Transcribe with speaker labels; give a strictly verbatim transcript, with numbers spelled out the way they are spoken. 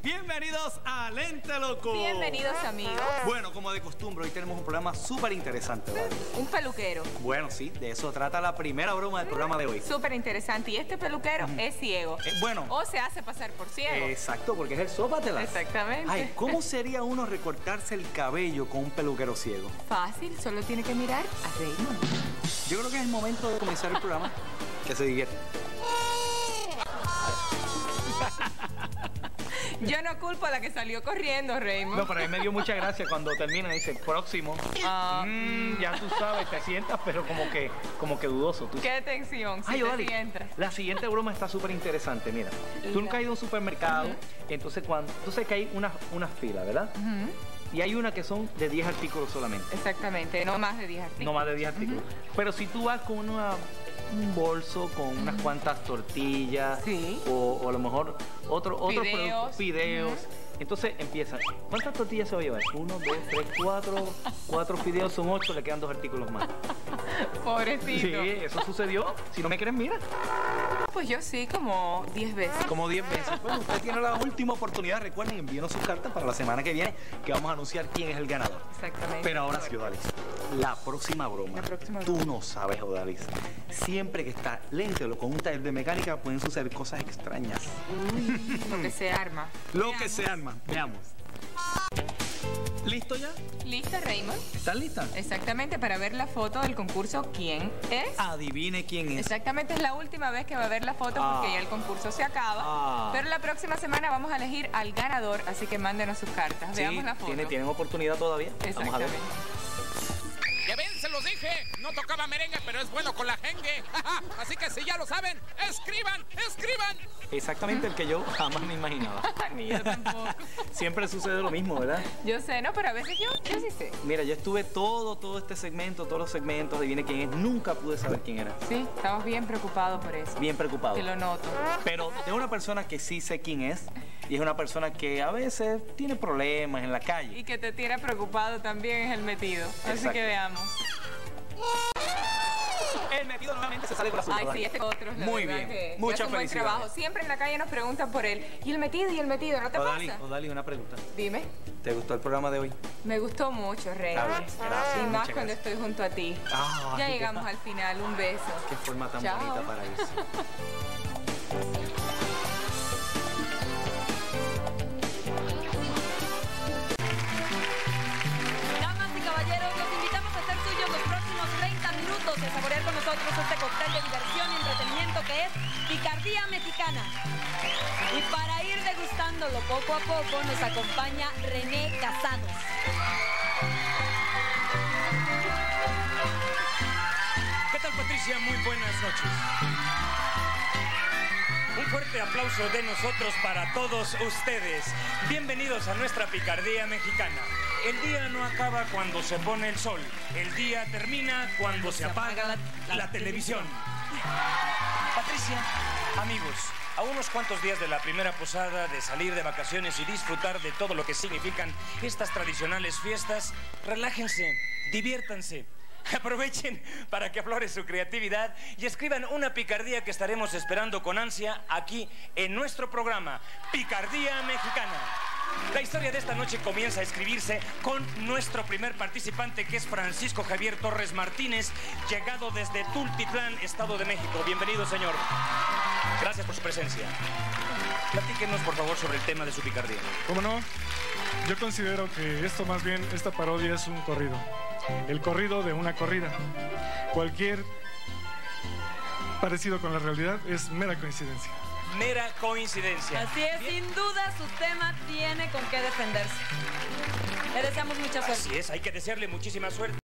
Speaker 1: Bienvenidos a Lente Loco.
Speaker 2: Bienvenidos, amigos.
Speaker 1: Bueno, como de costumbre, hoy tenemos un programa súper interesante, ¿vale?
Speaker 2: Un peluquero.
Speaker 1: Bueno, sí, de eso trata la primera broma del programa de hoy.
Speaker 2: Súper interesante. Y este peluquero
Speaker 1: Mm.
Speaker 2: es ciego.
Speaker 1: Eh, bueno.
Speaker 2: O se hace pasar por ciego.
Speaker 1: Exacto, porque es el sópatelas.
Speaker 2: Exactamente.
Speaker 1: Ay, ¿cómo sería uno recortarse el cabello con un peluquero ciego?
Speaker 2: Fácil, solo tiene que mirar a Raymond.
Speaker 1: Yo creo que es el momento de comenzar el programa. Que se divierte.
Speaker 2: Yo no culpo a la que salió corriendo, Raymond.
Speaker 3: No, pero a mí me dio mucha gracia cuando termina y dice, próximo.
Speaker 2: Ah.
Speaker 3: Mm, ya tú sabes, te sientas, pero como que, como que dudoso. Tú.
Speaker 2: Qué tensión, si
Speaker 3: Ay,
Speaker 2: te
Speaker 3: Odali,
Speaker 2: sientas.
Speaker 3: la siguiente broma está súper interesante, mira. Tú nunca has ido a un supermercado,
Speaker 2: Uh-huh.
Speaker 3: entonces cuando, tú sabes que hay una, una fila, ¿verdad?
Speaker 2: Uh-huh.
Speaker 3: Y hay una que son de diez artículos solamente.
Speaker 2: Exactamente, no más de diez artículos.
Speaker 3: No más de diez artículos.
Speaker 2: Uh-huh.
Speaker 3: Pero si tú vas con una, un bolso con unas
Speaker 2: Uh-huh.
Speaker 3: cuantas tortillas,
Speaker 2: Sí.
Speaker 3: o, o a lo mejor otro, otro
Speaker 2: Fideos.
Speaker 3: producto, fideos.
Speaker 2: Uh-huh.
Speaker 3: Entonces empiezan. ¿Cuántas tortillas se va a llevar? Uno, dos, tres, cuatro. Cuatro fideos son ocho, le quedan dos artículos más.
Speaker 2: Pobrecito.
Speaker 3: Sí, eso sucedió. Si no me crees, mira.
Speaker 2: Pues yo sí, como diez veces.
Speaker 1: Como diez veces. Bueno, usted tiene la última oportunidad. Recuerden, envíenos sus cartas para la semana que viene, que vamos a anunciar quién es el ganador.
Speaker 2: Exactamente.
Speaker 1: Pero ahora sí, Odalis, la próxima broma.
Speaker 2: La próxima
Speaker 1: Tú
Speaker 2: broma.
Speaker 1: no sabes, Odalis. Siempre que está Lente o con un taller de mecánica pueden suceder cosas extrañas.
Speaker 2: Uy, lo que se arma.
Speaker 1: Lo
Speaker 2: Veamos.
Speaker 1: que se arma. Veamos. ¿Listo ya?
Speaker 2: ¿Lista, Raymond?
Speaker 1: ¿Estás lista?
Speaker 2: Exactamente, para ver la foto del concurso ¿Quién es?
Speaker 1: Adivine quién es.
Speaker 2: Exactamente, es la última vez que va a ver la foto
Speaker 1: Ah.
Speaker 2: porque ya el concurso se acaba.
Speaker 1: Ah.
Speaker 2: Pero la próxima semana vamos a elegir al ganador, así que mándenos sus cartas.
Speaker 1: Sí,
Speaker 2: Veamos la foto.
Speaker 3: Tiene, tienen oportunidad todavía. Vamos a ver.
Speaker 2: Exactamente.
Speaker 4: Ya ven, se los dije, no tocaba merengue, pero es bueno con la jengue. Así que si ya lo saben, escriban, escriban.
Speaker 3: Exactamente el que yo jamás me imaginaba.
Speaker 2: Ni yo tampoco.
Speaker 3: Siempre sucede lo mismo, ¿verdad?
Speaker 2: Yo sé, ¿no? Pero a veces yo, yo sí sé.
Speaker 3: Mira, yo estuve todo, todo este segmento, todos los segmentos, adivine quién es. Nunca pude saber quién era.
Speaker 2: Sí, estamos bien preocupados por eso.
Speaker 3: Bien preocupado.
Speaker 2: Que lo noto.
Speaker 3: Pero de una persona que sí sé quién es, y es una persona que a veces tiene problemas en la calle.
Speaker 2: Y que te tiene preocupado también es el metido. Así
Speaker 3: Exacto.
Speaker 2: que veamos.
Speaker 3: El metido nuevamente se sale con la suya.
Speaker 2: Ay, sí, este otro. la
Speaker 1: Muy
Speaker 2: verdad
Speaker 1: bien.
Speaker 2: que- que
Speaker 1: Muchas
Speaker 2: hace un buen
Speaker 1: felicidades.
Speaker 2: trabajo. Siempre en la calle nos preguntan por él. ¿Y el metido? ¿Y el metido? ¿No te
Speaker 1: Odali,
Speaker 2: pasa?
Speaker 1: Odali, una pregunta.
Speaker 2: Dime.
Speaker 1: ¿Te gustó el programa de hoy?
Speaker 2: Me gustó mucho, Rey.
Speaker 1: Está bien, gracias,
Speaker 2: Y más
Speaker 1: muchas
Speaker 2: cuando
Speaker 1: gracias.
Speaker 2: estoy junto a ti.
Speaker 1: Ah,
Speaker 2: Ya
Speaker 1: qué-
Speaker 2: llegamos al final. Un beso.
Speaker 1: Qué forma tan
Speaker 2: Chao.
Speaker 1: bonita para irse.
Speaker 5: Damas y caballeros, los invitamos a hacer suyos los próximos treinta minutos y a saborear con nosotros este cóctel de diversión y entretenimiento que es Picardía Mexicana. Y para ir degustándolo poco a poco nos acompaña René Casados.
Speaker 6: ¿Qué tal, Patricia? Muy buenas noches. Un fuerte aplauso de nosotros para todos ustedes. Bienvenidos a nuestra Picardía Mexicana. El día no acaba cuando se pone el sol. El día termina cuando se apaga la, la televisión. Patricia, amigos, a unos cuantos días de la primera posada, de salir de vacaciones y disfrutar de todo lo que significan estas tradicionales fiestas, relájense, diviértanse. Aprovechen para que aflore su creatividad y escriban una picardía que estaremos esperando con ansia aquí en nuestro programa, Picardía Mexicana. La historia de esta noche comienza a escribirse con nuestro primer participante, que es Francisco Javier Torres Martínez, llegado desde Tultitlán, Estado de México. Bienvenido, señor. Gracias por su presencia. Platíquenos, por favor, sobre el tema de su picardía.
Speaker 7: ¿Cómo no? Yo considero que esto más bien, esta parodia es un corrido. El corrido de una corrida. Cualquier parecido con la realidad es mera coincidencia.
Speaker 6: Mera coincidencia.
Speaker 5: Así es, sin duda su tema tiene con qué defenderse. Le deseamos mucha suerte.
Speaker 6: Así es, hay que desearle muchísima suerte.